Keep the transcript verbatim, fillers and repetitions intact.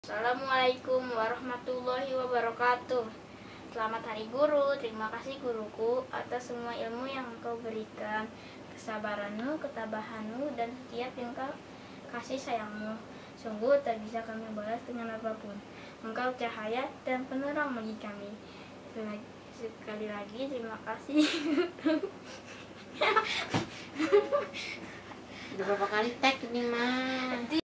Assalamualaikum warahmatullahi wabarakatuh. Selamat Hari Guru. Terima kasih guruku atas semua ilmu yang engkau berikan, kesabaranmu, ketabahanmu, dan setiap yang kau kasih sayangmu. Sungguh tak bisa kami balas dengan apapun. Engkau cahaya dan penerang bagi kami. Sekali lagi terima kasih. Udah berapa kali tag ini mah?